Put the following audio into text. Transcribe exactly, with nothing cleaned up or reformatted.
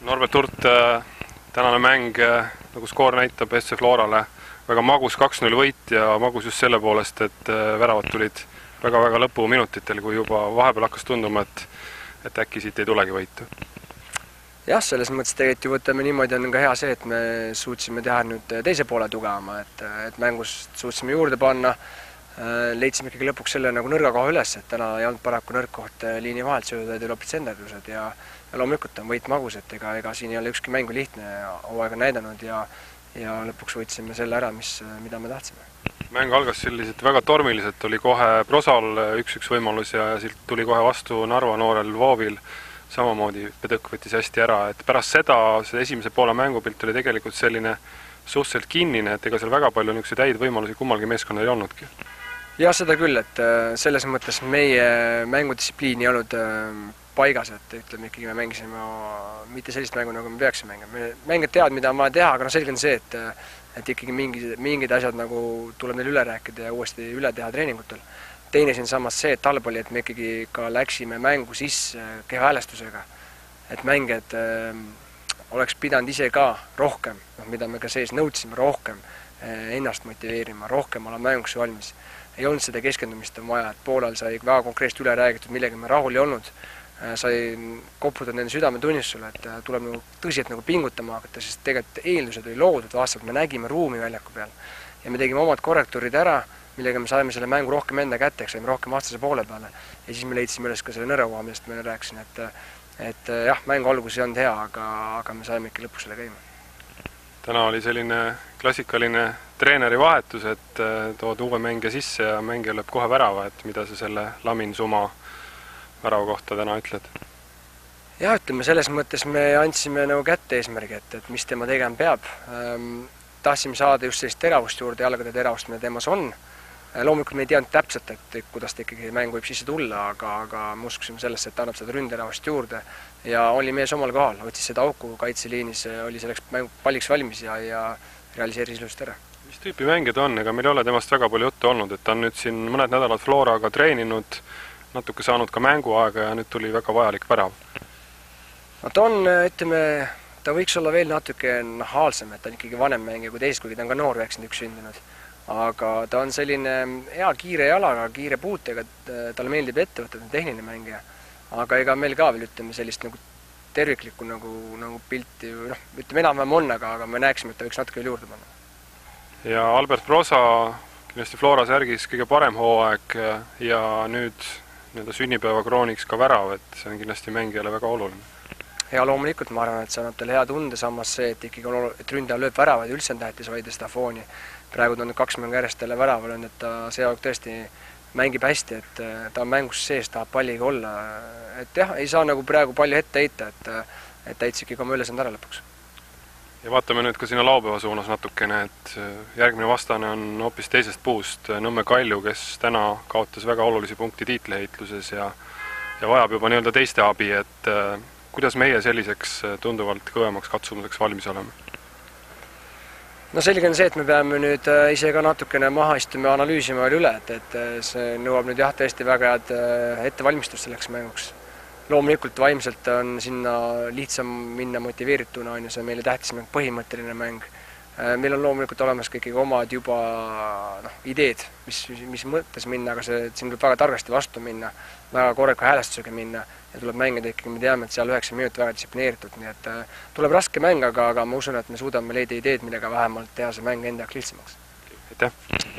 Norbert Hurt, tänane mäng, nagu skoor näitab S C Florale, väga magus kaks null võit ja magus just selle poolest, et väravad tulid väga-väga lõpuminutitel, kui juba vahepeal hakkas tunduma, et, et äkki siit ei tulegi võitu. Jah, selles mõttes tegelikult ju võtame niimoodi on ka hea see, et me suutsime teha nüüd teise poole tugevama, et, et mängus suutsime juurde panna, leidsime ikkagi lõpuks selle nagu nõrga koha üles, et täna ei olnud paraku nõrk koht liini vahelt söödud ja lopitsenderdused ja, ja loomulikult on võit magus, et ega, ega siin ei ole ükski mängu lihtne hooaega näidanud ja, ja lõpuks võtsime selle ära, mis, mida me tahtsime. Mäng algas selliselt väga tormiliselt, oli kohe Prosal üks-üks võimalus ja silt tuli kohe vastu Narva noorel Voovil, samamoodi Pedõk võttis hästi ära, et pärast seda see esimese poole mängupilt oli tegelikult selline suhteliselt kinnine, et ega seal väga palju niisuguseid häid võimalusi kummalgi meeskonnal ei olnudki. Jah, seda küll, et selles mõttes meie mängudistsipliin ei olnud paigas, et ütleme ikkagi me mängisime mitte sellist mängu, nagu me peaksime mängima. Me mängid teavad, mida on vaja teha, aga no selge on see, et, et ikkagi mingi, mingid asjad nagu tuleb neil üle rääkida ja uuesti üle teha treeningutel. Teine siin samas see, et talv oli, et me ikkagi ka läksime mängu sisse kehahäälestusega, et mängijad äh, oleks pidanud ise ka rohkem, mida me ka sees nõudsime, rohkem äh, ennast motiveerima, rohkem olla mänguks valmis. Ei olnud seda keskendumist on vaja, et poolel sai väga konkreetselt üle räägitud, millega me rahul ei olnud, äh, sai koputada nende südametunnistusele, et äh, tuleb nagu tõsiselt nagu pingutama hakata, sest tegelikult eeldused oli loodud vastavalt, me nägime ruumi väljaku peal ja me tegime omad korrektuurid ära, millega me saime selle mängu rohkem enda kätteks, saime rohkem vastase poole peale ja siis me leidsime üles ka selle nõrva, millest ma rääkisin, et, et jah, mängu algus ei olnud hea, aga, aga me saime ikka lõpuks selle käima. Täna oli selline klassikaline treeneri vahetus, et tood uue mängija sisse ja mängija lööb kohe värava, et mida sa selle Lamin Suma värava kohta täna ütled? Jah, ütleme, selles mõttes me andsime nagu kätte eesmärgi, et, et mis tema tegema peab. Tahtsime saada just sellist teravust juurde, jalgade teravust, mida temas on. Loomulikult me ei teadnud täpselt, et kuidas ta ikkagi mäng võib sisse tulla, aga, aga me uskusime sellesse, et ta annab seda ründeravast juurde ja oli mees omal kohal, võttis seda auku kaitseliinis, oli selleks mäng palliks valmis ja, ja realiseeris ilusasti ära. Mis tüüpi mängija ta on? Ega meil ei ole temast väga palju juttu olnud, et ta on nüüd siin mõned nädalad Floraga treeninud, natuke saanud ka mänguaega ja nüüd tuli väga vajalik värav. No ta on, ütleme, ta võiks olla veel natuke nahaalsem, et ta on ikkagi vanem mängija kui teist, kuigi ta on ka noor üheksakümmend üks sündinud. Aga ta on selline hea kiire jalaga, kiire puutega, talle meeldib ettevõtted, tehniline mängija. Aga ega meil ka veel ütleme sellist nagu terviklikku nagu, nagu pilti, noh, ütleme enam-vähem on, aga, aga me näeksime, et ta võiks natuke veel juurde panna. Ja Albert Prosa, kindlasti Floras järgis kõige parem hooaeg ja nüüd nii-öelda sünnipäeva krooniks ka värav, et see on kindlasti mängijale väga oluline. Ja loomulikult ma arvan, et see annab talle hea tunde, samas see, et ikkagi on, et ründaja lööb väravad ja üldse on tähtis hoida seda fooni. Praegu ta on kaks mängu järjest jälle väraval on, et ta see aeg tõesti mängib hästi, et ta on mängus sees, tahab palliga olla. Et jah, ei saa nagu praegu palju ette heita, et, et täitsa ikkagi oma ülesand ära lõpuks. Ja vaatame nüüd ka sinna laupäeva suunas natukene, et järgmine vastane on hoopis teisest puust Nõmme Kalju, kes täna kaotas väga olulisi punkti tiitliheitluses ja, ja vajab juba nii-öelda teiste abi, et kuidas meie selliseks tunduvalt kõvemaks katsumuseks valmis oleme? No selge on see, et me peame nüüd ise ka natukene maha istuma ja analüüsima veel üle, et, et see nõuab nüüd jah tõesti väga head ettevalmistust selleks mänguks. Loomulikult vaimselt on sinna lihtsam minna motiveerituna, on ju see meile tähtis mäng, põhimõtteline mäng. Meil on loomulikult olemas kõik omad juba no, ideed, mis, mis mõttes minna, aga see, siin tuleb väga targasti vastu minna, väga korraku häälestusega minna ja tuleb mängida ikkagi, me teame, et seal üheksa minut väga distsiplineeritud, nii et tuleb raske mäng, aga, aga ma usun, et me suudame leida ideed, millega vähemalt teha see mäng enda jaoks lihtsamaks. Aitäh!